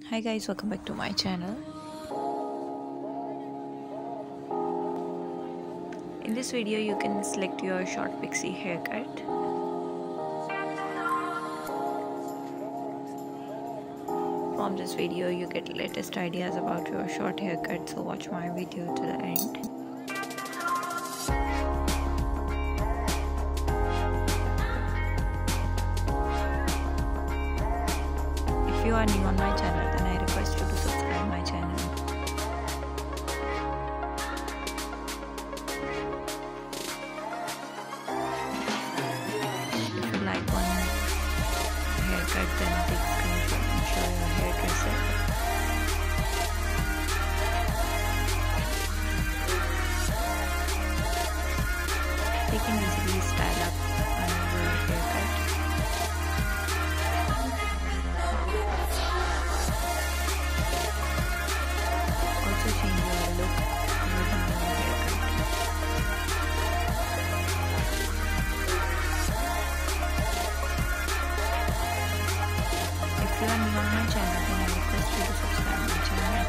Hi guys, welcome back to my channel. In this video you can select your short pixie haircut. From this video you get latest ideas about your short haircut, so watch my video to the end. If you are new on my channel, then I request you to subscribe my channel. If you like one haircut, then take a screenshot and show your hairdresser. They can easily style up your haircut. Also change your look using your haircut. If you are new on my channel, then I request you to subscribe my channel.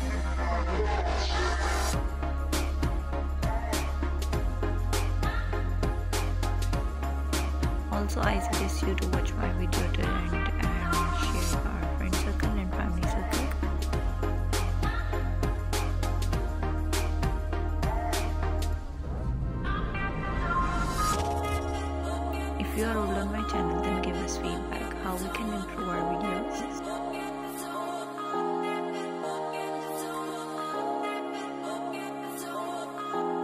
Also, I suggest you to watch my video to the end and share our friend circle and family circle. If you are old on my channel, then give us feedback how we can improve our videos.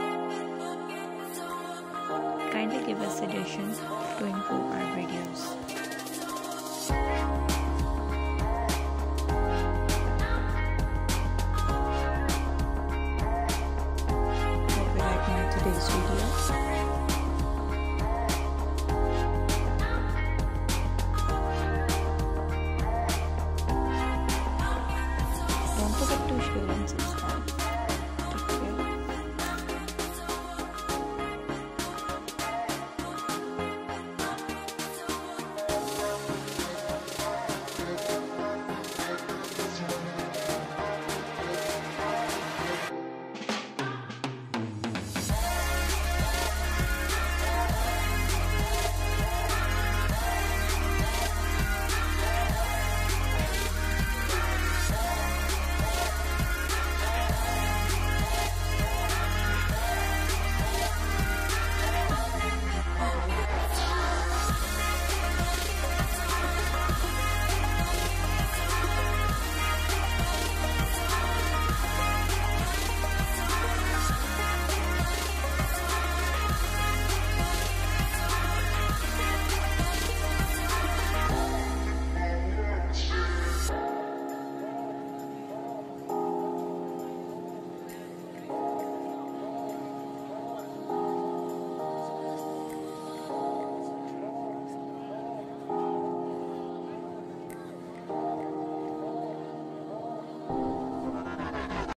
Kindly give us suggestions to improve our videos.